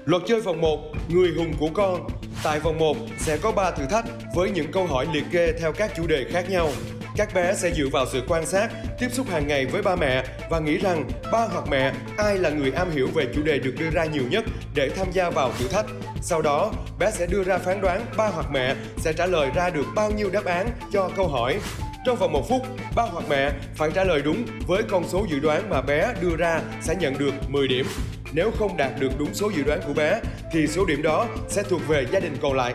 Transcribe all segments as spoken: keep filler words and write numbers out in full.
Luật chơi vòng một, người hùng của con. Tại vòng một sẽ có ba thử thách với những câu hỏi liệt kê theo các chủ đề khác nhau. Các bé sẽ dựa vào sự quan sát, tiếp xúc hàng ngày với ba mẹ và nghĩ rằng ba hoặc mẹ ai là người am hiểu về chủ đề được đưa ra nhiều nhất để tham gia vào thử thách. Sau đó, bé sẽ đưa ra phán đoán ba hoặc mẹ sẽ trả lời ra được bao nhiêu đáp án cho câu hỏi. Trong vòng một phút, ba hoặc mẹ phải trả lời đúng với con số dự đoán mà bé đưa ra sẽ nhận được mười điểm. Nếu không đạt được đúng số dự đoán của bé thì số điểm đó sẽ thuộc về gia đình còn lại.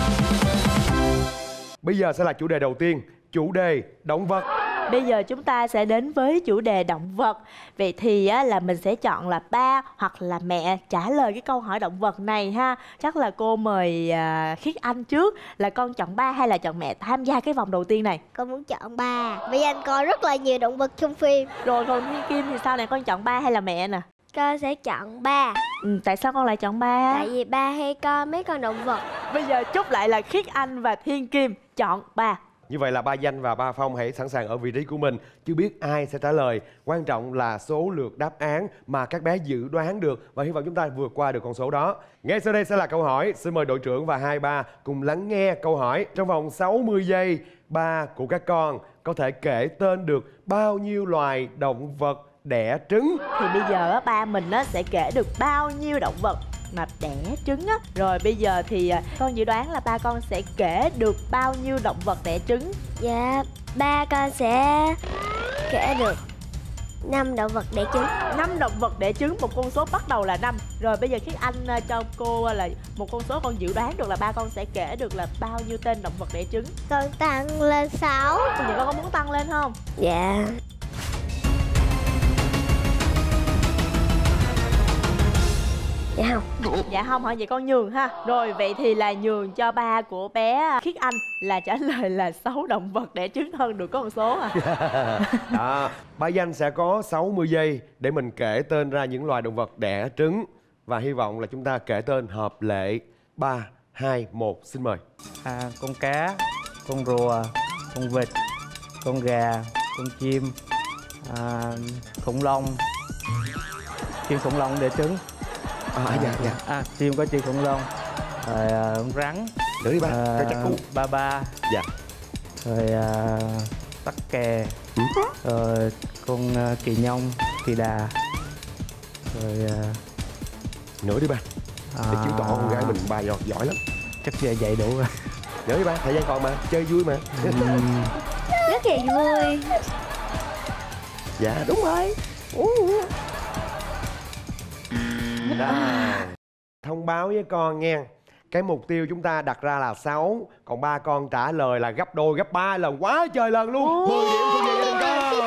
Bây giờ sẽ là chủ đề đầu tiên, chủ đề động vật. Bây giờ chúng ta sẽ đến với chủ đề động vật. Vậy thì á, là mình sẽ chọn là ba hoặc là mẹ trả lời cái câu hỏi động vật này ha. Chắc là cô mời à, Khiết Anh trước. Là con chọn ba hay là chọn mẹ tham gia cái vòng đầu tiên này? Con muốn chọn ba, vì anh coi rất là nhiều động vật trong phim. Rồi còn Thiên Kim thì sao này, con chọn ba hay là mẹ nè? Con sẽ chọn ba. Ừ, tại sao con lại chọn ba? Tại vì ba hay coi mấy con động vật. Bây giờ chúc lại là Khiết Anh và Thiên Kim chọn ba. Như vậy là ba Danh và ba Phong hãy sẵn sàng ở vị trí của mình. Chưa biết ai sẽ trả lời. Quan trọng là số lượt đáp án mà các bé dự đoán được. Và hy vọng chúng ta vượt qua được con số đó. Ngay sau đây sẽ là câu hỏi. Xin mời đội trưởng và hai ba cùng lắng nghe câu hỏi. Trong vòng sáu mươi giây, ba của các con có thể kể tên được bao nhiêu loài động vật đẻ trứng? Thì bây giờ á, ba mình á, sẽ kể được bao nhiêu động vật mà đẻ trứng á. Rồi bây giờ thì con dự đoán là ba con sẽ kể được bao nhiêu động vật đẻ trứng? Dạ, ba con sẽ kể được năm động vật đẻ trứng. Năm động vật đẻ trứng, một con số bắt đầu là năm. Rồi bây giờ Khiết Anh cho cô là một con số con dự đoán được là ba con sẽ kể được là bao nhiêu tên động vật đẻ trứng? Con tăng lên sáu. Vậy con có muốn tăng lên không? Dạ. Dạ không. Dạ không hả? Vậy con nhường ha. Rồi vậy thì là nhường cho ba của bé Khiết Anh là trả lời là sáu động vật đẻ trứng hơn được có một số à. Đó, ba Danh sẽ có sáu mươi giây để mình kể tên ra những loài động vật đẻ trứng. Và hy vọng là chúng ta kể tên hợp lệ. Ba, hai, một, xin mời. À, con cá, con rùa, con vịt, con gà, con chim, à, khủng long. Chim khủng long đẻ trứng. À, à dạ dạ. À, chim có chim khủng long. Rồi à, con rắn. Nữa đi ba, à, cho chắc cú. Ba ba. Dạ. Rồi à, tắc kè. Ừ. Rồi con à, kỳ nhông, kỳ đà. Rồi à, nữa đi ba. Để à, chứng tỏ con gái mình ba giỏi, giỏi lắm. chắc giờ vậy đủ rồi. Nữa đi ba, thời gian còn mà, chơi vui mà. Rất là vui. Dạ đúng rồi. Đó. Thông báo với con nghe, cái mục tiêu chúng ta đặt ra là sáu, còn ba con trả lời là gấp đôi, gấp ba lần, quá trời lần luôn. mười điểm thuộc về gia đình con.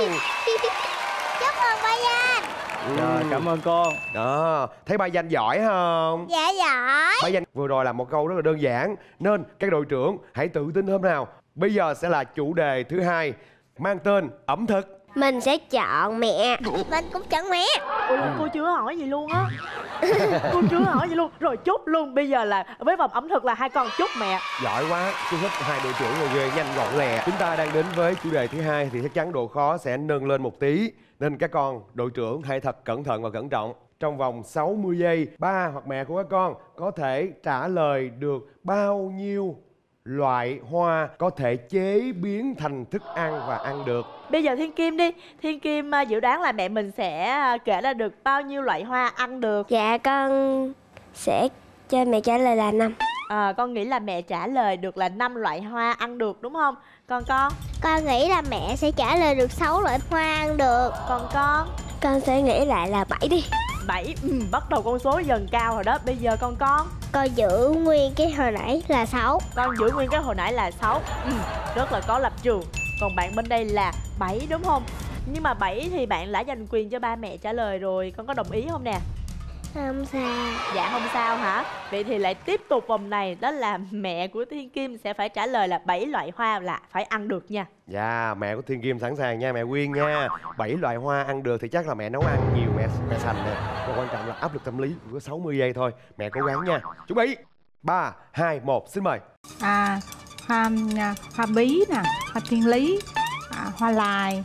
Chúc mừng ba Danh. Rồi, cảm ơn con. Đó, thấy ba Danh giỏi không? Dạ giỏi. Ba Danh vừa rồi là một câu rất là đơn giản, nên các đội trưởng hãy tự tin hơn nào. Bây giờ sẽ là chủ đề thứ hai, mang tên ẩm thực. Mình sẽ chọn mẹ. Mình cũng chọn mẹ. Ủa, cô chưa hỏi gì luôn á. Cô chưa hỏi gì luôn. Rồi chốt luôn. Bây giờ là với vòng ẩm thực là hai con chốt mẹ. Giỏi quá, tôi thích hai đội trưởng rồi ghê, nhanh gọn lẹ. Chúng ta đang đến với chủ đề thứ hai thì chắc chắn độ khó sẽ nâng lên một tí. Nên các con, đội trưởng hãy thật cẩn thận và cẩn trọng. Trong vòng sáu mươi giây, ba hoặc mẹ của các con có thể trả lời được bao nhiêu loại hoa có thể chế biến thành thức ăn và ăn được. Bây giờ Thiên Kim đi. Thiên Kim uh, dự đoán là mẹ mình sẽ uh, kể ra được bao nhiêu loại hoa ăn được. Dạ con sẽ cho mẹ trả lời là năm. À, con nghĩ là mẹ trả lời được là năm loại hoa ăn được đúng không? Còn con? Con nghĩ là mẹ sẽ trả lời được sáu loại hoa ăn được. Còn con? Con sẽ nghĩ lại là bảy đi. Bảy, ừ, bắt đầu con số dần cao rồi đó. Bây giờ con con? Con giữ nguyên cái hồi nãy là sáu. Con giữ nguyên cái hồi nãy là sáu. Ừ, rất là có lập trường. Còn bạn bên đây là bảy đúng không? Nhưng mà bảy thì bạn đã dành quyền cho ba mẹ trả lời rồi. Con có đồng ý không nè? Không sao. Dạ không sao hả? Vậy thì lại tiếp tục vòng này. Đó là mẹ của Thiên Kim sẽ phải trả lời là bảy loại hoa là phải ăn được nha. Dạ, mẹ của Thiên Kim sẵn sàng nha, mẹ Quyên nha. Bảy loại hoa ăn được thì chắc là mẹ nấu ăn nhiều, mẹ mẹ sành nè. Còn quan trọng là áp lực tâm lý, chỉ có sáu mươi giây thôi. Mẹ cố gắng nha. Chuẩn bị. ba, hai, một, xin mời. À, hoa, hoa bí nè, hoa thiên lý, à, hoa lài,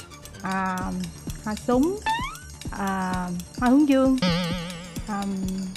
à, hoa súng, à, hoa hướng dương, à,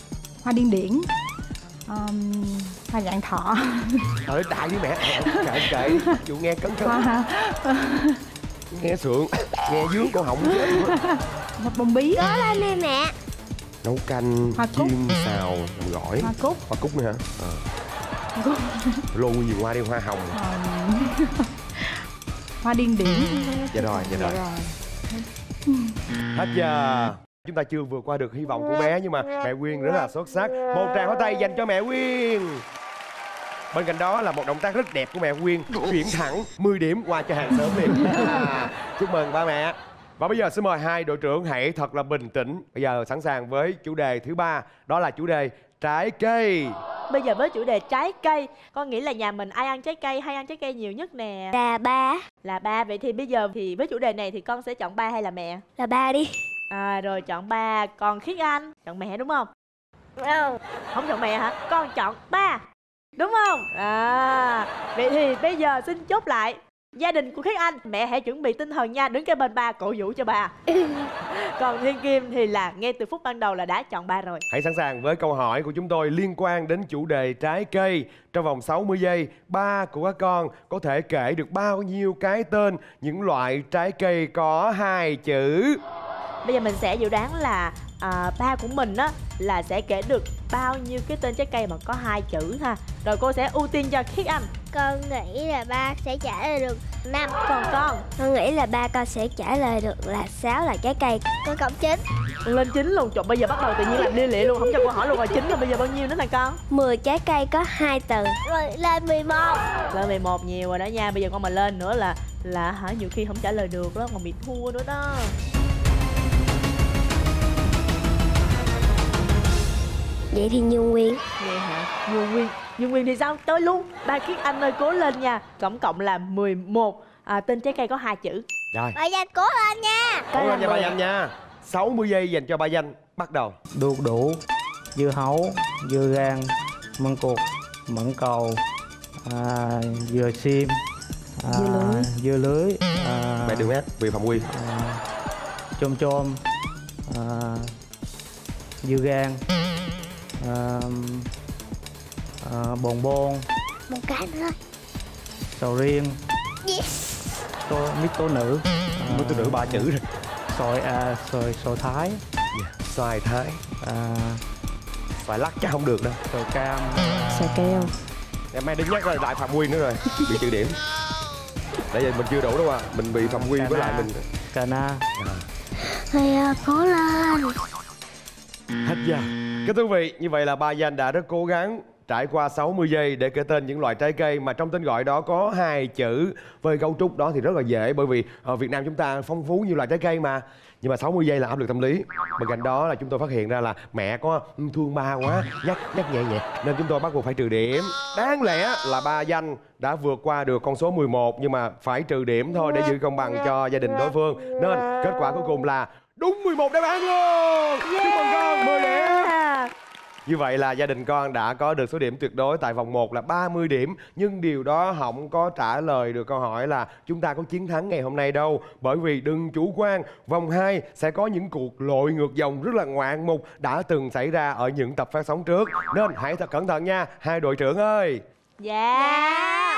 hoa điên điển, um, hoa vạn thọ. Trời đại với mẹ. Kệ kệ, chịu nghe cấn cấn. Hoa, Nghe sượng, nghe dướng cổ họng chết luôn á. hoa bông bí, Có lên đi mẹ. Nấu canh, Hoa cúc. chiên, xào, làm gỏi. hoa cúc, Hoa cúc nữa hả? Ờ. hoa cúc. Lô nhiều hoa đi, hoa hồng. Um, hoa điên điển. Dạ rồi, dạ rồi. Hết giờ. Chúng ta chưa vượt qua được hy vọng của bé nhưng mà mẹ Quyên rất là xuất sắc. Một tràng pháo tay dành cho mẹ Quyên. Bên cạnh đó là một động tác rất đẹp của mẹ Quyên, chuyển thẳng mười điểm qua cho hàng xóm liền. À, chúc mừng ba mẹ. Và bây giờ xin mời hai đội trưởng hãy thật là bình tĩnh. Bây giờ sẵn sàng với chủ đề thứ ba, đó là chủ đề trái cây. Bây giờ với chủ đề trái cây, con nghĩ là nhà mình ai ăn trái cây hay ăn trái cây nhiều nhất nè? Là ba. Là ba. Vậy thì bây giờ thì với chủ đề này thì con sẽ chọn ba hay là mẹ? Là ba đi. À rồi chọn ba. Còn Khiết Anh chọn mẹ đúng không? Không. Không chọn mẹ hả? Con chọn ba đúng không? À vậy thì bây giờ xin chốt lại. Gia đình của Khiết Anh, mẹ hãy chuẩn bị tinh thần nha, đứng kế bên ba cổ vũ cho ba. Còn Thiên Kim thì là ngay từ phút ban đầu là đã chọn ba rồi. Hãy sẵn sàng với câu hỏi của chúng tôi liên quan đến chủ đề trái cây. Trong vòng sáu mươi giây, ba của các con có thể kể được bao nhiêu cái tên những loại trái cây có hai chữ? Bây giờ mình sẽ dự đoán là à, ba của mình á là sẽ kể được bao nhiêu cái tên trái cây mà có hai chữ ha. Rồi cô sẽ ưu tiên cho Khiết Anh. Con nghĩ là ba sẽ trả lời được năm. Còn con? Con nghĩ là ba con sẽ trả lời được là sáu là trái cây. Con cộng chín. Con lên chín luôn. Trời, bây giờ bắt đầu tự nhiên làm lia lịa luôn, không cho cô hỏi luôn rồi. Chín rồi bây giờ bao nhiêu nữa nè con? mười trái cây có hai từ. Rồi lên mười một. Lên mười một nhiều rồi đó nha. Bây giờ con mà lên nữa là là hả nhiều khi không trả lời được đó, còn bị thua nữa đó. Vậy thì Nhung Nguyên. Vậy hả? Nhung Nguyên. Nhung Nguyên thì sao? Tới luôn. Ba Khiết Anh ơi cố lên nha. Tổng cộng là mười một à, tên trái cây có hai chữ. Rồi, Bà Danh cố lên nha. cố lên cho ba Danh nha. sáu mươi giây dành cho ba Danh. Bắt đầu. đu đủ, dưa hấu, dưa gan, măng cụt, mận cầu, à, dừa xiêm, à, Dưa lưới. dưa lưới, à, Mẹ đừng ép vì Phạm Quy. à, chôm chôm, à, dưa gan, à, à, bồn bôn, Một cái nữa thôi. sầu riêng, Yes. tô, mít tố nữ, à, Mới tôi nữ ba chữ rồi. xoài, à, xoài, xoài thái, Yeah. Xoài thái. à, Xoài lắc chắc không được đâu. xoài cam, Xoài keo. Em mai đừng nhắc lại đại Phạm Quy nữa rồi. Bị trừ điểm. Tại vì mình chưa đủ đâu à. Mình bị Phạm Quy với lại mình. cà na. Thì uh, cố lên. Hết giờ. Kính thưa quý vị, như vậy là ba Danh đã rất cố gắng trải qua sáu mươi giây để kể tên những loại trái cây mà trong tên gọi đó có hai chữ. Với cấu trúc đó thì rất là dễ, bởi vì ở Việt Nam chúng ta phong phú nhiều loại trái cây mà. Nhưng mà sáu mươi giây là áp lực tâm lý. Bên cạnh đó là chúng tôi phát hiện ra là mẹ có thương ba quá, nhắc nhắc nhẹ nhẹ nên chúng tôi bắt buộc phải trừ điểm. Đáng lẽ là ba Danh đã vượt qua được con số mười một nhưng mà phải trừ điểm thôi để giữ công bằng cho gia đình đối phương. Nên kết quả cuối cùng là đúng mười một đáp án luôn. Chúc mừng con, mười điểm. Như vậy là gia đình con đã có được số điểm tuyệt đối tại vòng một là ba mươi điểm. Nhưng điều đó không có trả lời được câu hỏi là chúng ta có chiến thắng ngày hôm nay đâu. Bởi vì đừng chủ quan, vòng hai sẽ có những cuộc lội ngược dòng rất là ngoạn mục đã từng xảy ra ở những tập phát sóng trước. Nên hãy thật cẩn thận nha, hai đội trưởng ơi. Dạ.